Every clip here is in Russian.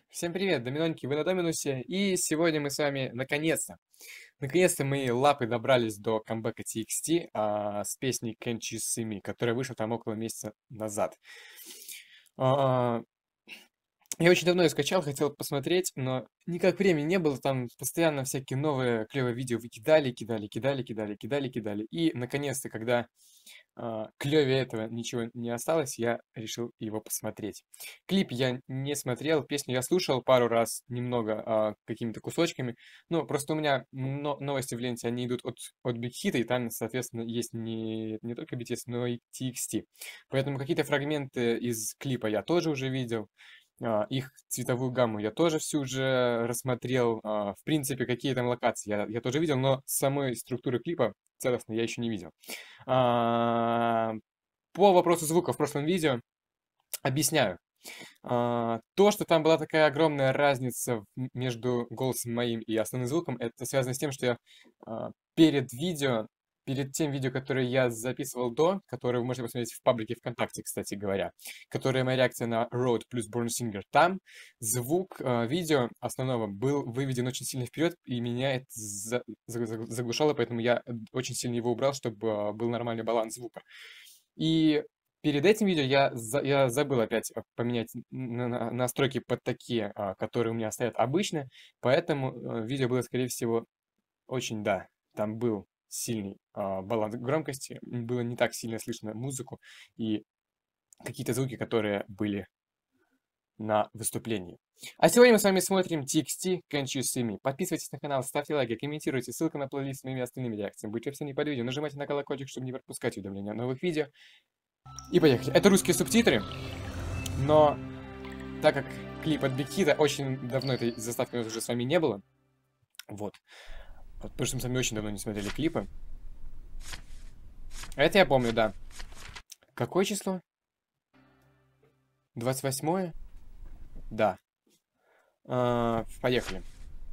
Всем привет, Доминоньки, вы на Доминусе, и сегодня мы с вами наконец-то мои лапы добрались до камбэка TXT с песней Can't You See Me, которая вышла там около месяца назад. А, я очень давно ее скачал, хотел посмотреть, но никак времени не было, там постоянно всякие новые клевые видео кидали. И, наконец-то, когда клевее этого ничего не осталось, я решил его посмотреть. Клип я не смотрел, песню я слушал пару раз, немного какими-то кусочками. Ну, просто у меня новости в ленте, они идут от Big Hit, и там, соответственно, есть не только BTS, но и TXT. Поэтому какие-то фрагменты из клипа я тоже уже видел. Их цветовую гамму я тоже всю уже рассмотрел. В принципе, какие там локации я тоже видел, но самой структуры клипа целостно я еще не видел. А, По вопросу звука в прошлом видео объясняю. То, что там была такая огромная разница между голосом моим и основным звуком, это связано с тем, что я перед тем видео, которое я записывал которое вы можете посмотреть в паблике ВКонтакте, кстати говоря, которая моя реакция на Road плюс Born Singer, там звук видео основного был выведен очень сильно вперед, и меня это заглушало, поэтому я очень сильно его убрал, чтобы был нормальный баланс звука. И перед этим видео я забыл опять поменять настройки под такие, которые у меня стоят обычно, поэтому видео было, скорее всего, очень, да, там был сильный баланс громкости, было не так сильно слышно музыку и какие-то звуки, которые были на выступлении. А сегодня мы с вами смотрим TXT Can't You See Me. Подписывайтесь на канал, ставьте лайки, комментируйте, ссылка на плейлист с моими остальными реакциями. Будьте все не под видео, нажимайте на колокольчик, чтобы не пропускать уведомления о новых видео. И поехали. Это русские субтитры, но так как клип от Big Hit, очень давно этой заставки у нас уже с вами не было, вот, потому что мы с вами очень давно не смотрели клипы. Это я помню, да. Какое число? 28-е? Да. Поехали.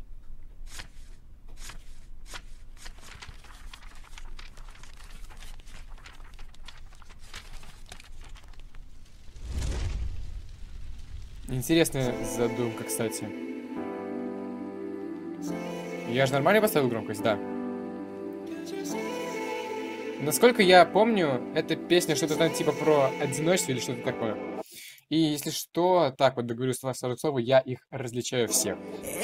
Интересная задумка, кстати. Я же нормально поставил громкость, да. Насколько я помню, эта песня что-то там типа про одиночество или что-то такое. И если что, так вот договорю сразу слово, я их различаю всех.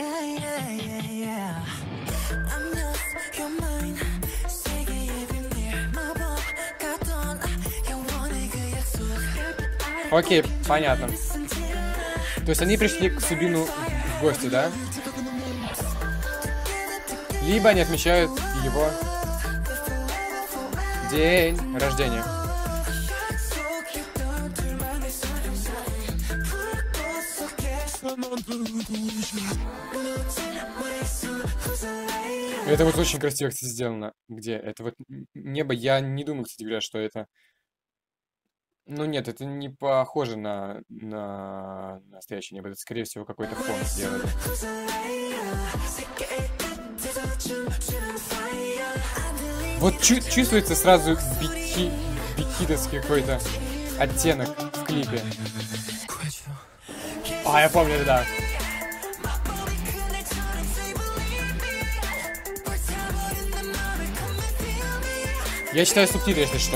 Окей, понятно. То есть они пришли к Субину в гости, да? Либо они отмечают его день рождения. Это вот очень красиво, кстати, сделано. Где? Это вот небо. Я не думаю, кстати говоря, что это... Ну нет, это не похоже на настоящее небо. Это, скорее всего, какой-то фон сделали. Вот чувствуется сразу бикидовский какой-то оттенок в клипе. Я помню, да. Я читаю субтитры, если что.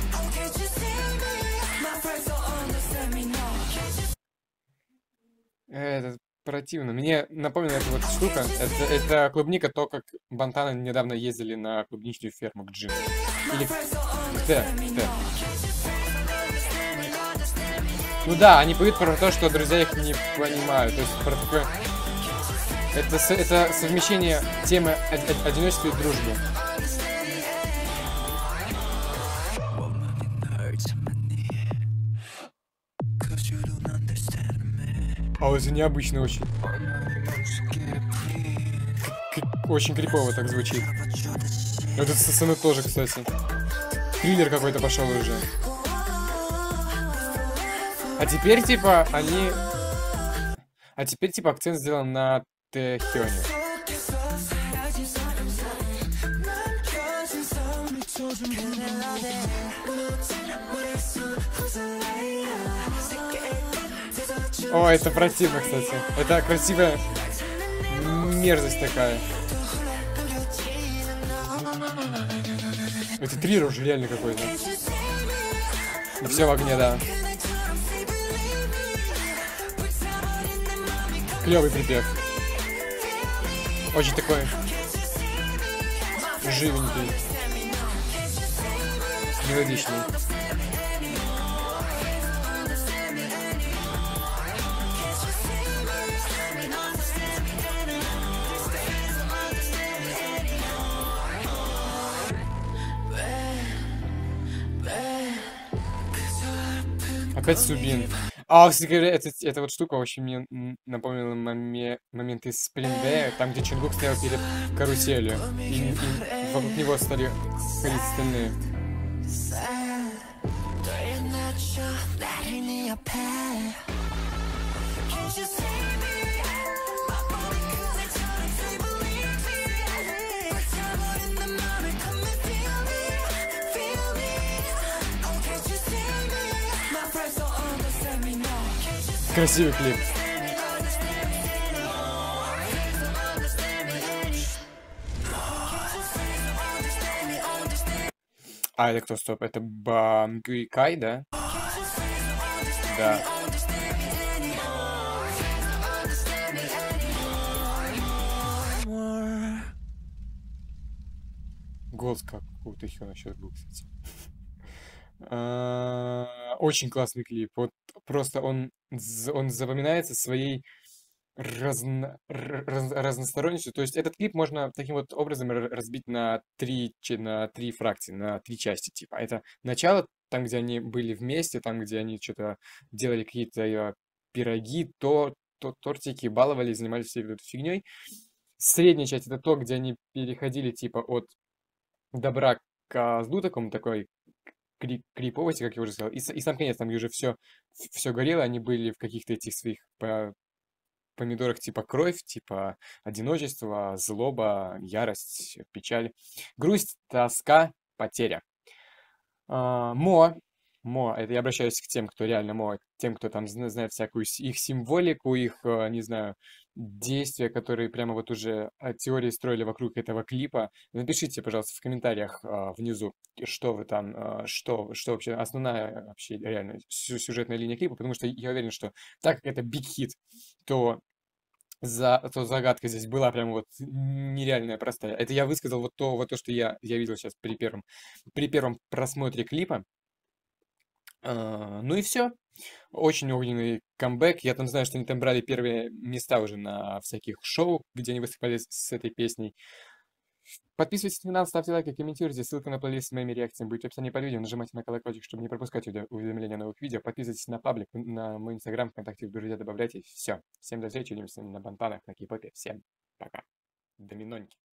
Это противно. Мне напомнила эта вот штука. Это клубника, то, как Бантана недавно ездили на клубничную ферму к Джиму. Или к Т. Ну да, они поют про то, что друзья их не понимают. То есть про такое... Это совмещение темы одиночества и дружбы. Это необычно очень. Очень крипово так звучит. Вот эта сцена тоже, кстати. Триллер какой-то пошел уже. А теперь, типа, акцент сделан на Тэхёне. О, это противно, кстати. Это красивая мерзость такая. Это триллер уже реально какой-то. Все в огне, да. Клевый припев. Очень такой живенький, мелодичный. Опять Субин. А, кстати говоря, эта вот штука очень мне напомнила момент из Сплиндея, там, где Чонгук стоял перед каруселью, и вокруг него стали ходить остальные. Красивый клип. А, это кто, стоп? Это Бангui Кай, да? Да. Голос какого-то Хёна сейчас был, кстати. Очень классный клип. Вот просто он запоминается своей разносторонностью. То есть этот клип можно таким вот образом разбить на три фракции, на три части. Типа это начало, там, где они были вместе, там, где они что-то делали какие-то пироги, тортики, баловались, занимались всей этой фигней. Средняя часть это то, где они переходили типа от добра к злу такому, такой криповости, как я уже сказал. И сам конец, там где уже все горело, они были в каких-то этих своих помидорах типа кровь, типа одиночество, злоба, ярость, печаль, грусть, тоска, потеря. Мо, это я обращаюсь к тем, кто реально Мо, к тем, кто там знает всякую их символику, их, не знаю, действия, которые прямо вот уже теории строили вокруг этого клипа. Напишите, пожалуйста, в комментариях внизу, что вы там, что вообще основная вообще реально сюжетная линия клипа, потому что я уверен, что так как это биг хит, то то загадка здесь была прям вот нереальная, простая. Это я высказал вот то, что я видел сейчас при первом просмотре клипа. Ну и все. Очень огненный камбэк. Я там знаю, что они там брали первые места уже на всяких шоу, где они выступали с этой песней. Подписывайтесь на канал, ставьте лайки, комментируйте. Ссылка на плейлист с моими реакциями будет в описании под видео. Нажимайте на колокольчик, чтобы не пропускать уведомления о новых видео. Подписывайтесь на паблик, на мой инстаграм, ВКонтакте, в друзья добавляйте. Все. Всем до встречи. Увидимся на бантанах, на кей-попе. Всем пока. Доминоньки.